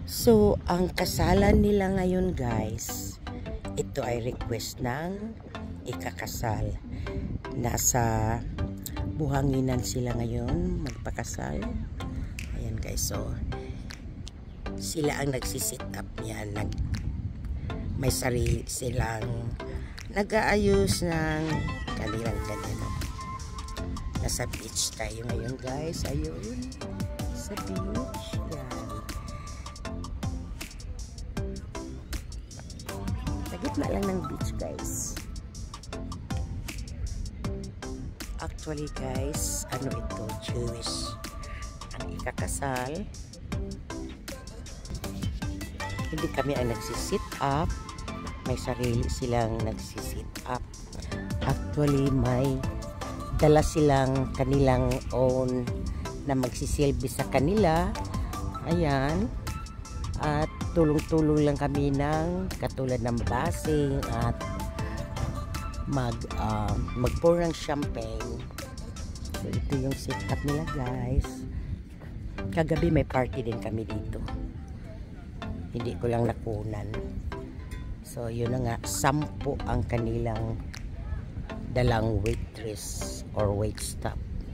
So, ang kasalan nila ngayon guys, ito ay request ng ikakasal. Nasa buhanginan sila ngayon magpakasal. Ayan guys, so sila ang nagsisit up niyan. May sarili silang nag-aayos ng kanilang ganyan. Nasa beach tayo ngayon guys. Ayun, sa beach. Yan. Sa gitna lang ng beach guys. Actually guys, ano ito? Jewish. Ang ikakasal. Hindi kami ang nagsisit up. May sarili silang nagsisit up. Actually, may dala silang kanilang own na magsisilbi sa kanila. Ayan. At tulong-tulong lang kami ng katulad ng basing at mag-pour ng champagne. So, ito yung setup nila guys. Kagabi may party din kami dito. Hindi ko lang nakunan. So, yun na nga, 10 ang kanilang dalang waitress or waitstaff.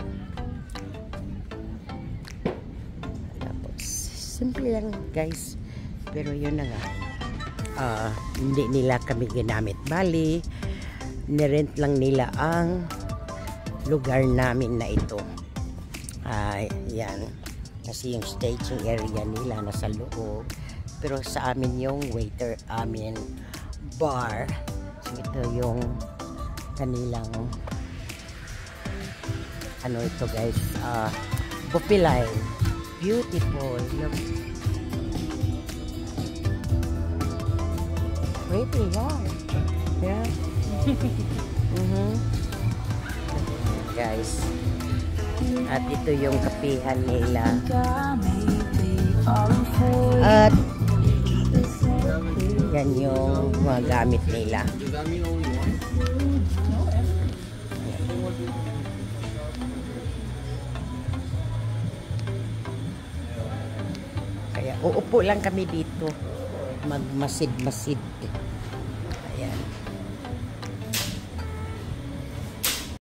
Tapos, simple lang guys. Pero yun na nga, hindi nila kami ginamit. Bali, nirent lang nila ang lugar namin na ito. Yan. Kasi yung staging area nila nasa loob. Pero sa amin yung waiter, amin bar. So ito yung kanilang ano ito guys, buffet line. Beautiful. Look. Pretty, yeah. Guys. At ito yung kapihan nila. At yan yung mga gamit nila. Kaya uupo lang kami dito. Magmasid-masid. Ayan.